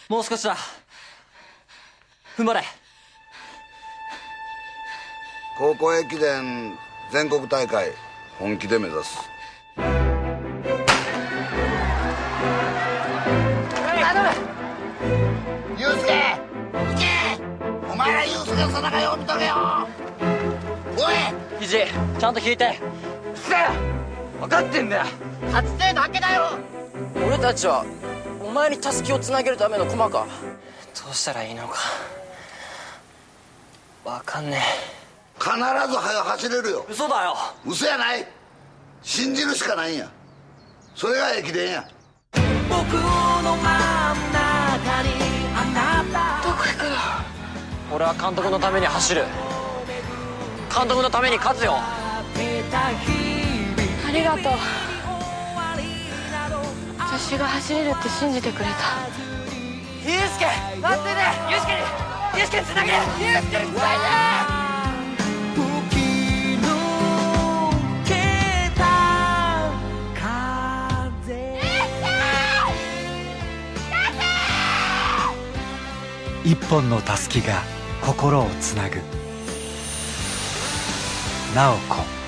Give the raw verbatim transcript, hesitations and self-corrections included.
もう少しだ。踏ん張れ。 高校駅伝全国大会本気で目指す。 頼む。ユウスケ、行け。お前らユウスケの戦いを見とけよ。おい、 肘ちゃんと引いて。 せえ、分かってんだよ。勝ちてえだけだよ。 俺たちはお前にタスキをつなげるための駒か。どうしたらいいのか分かんねえ。 必ず早く走れるよ。 嘘だよ。 嘘やない。信じるしかないんや。それが駅伝や。 僕の真ん中にあなた。 どこ行くの？ 俺は監督のために走る。監督のために勝つよ。 ありがとう。私が走れるって信じてくれた。 ユウスケ待ってて。ユウスケにユウスケにつなげ。ユウスケにつないで。 一本のたすきが心をつなぐ。ナオコ。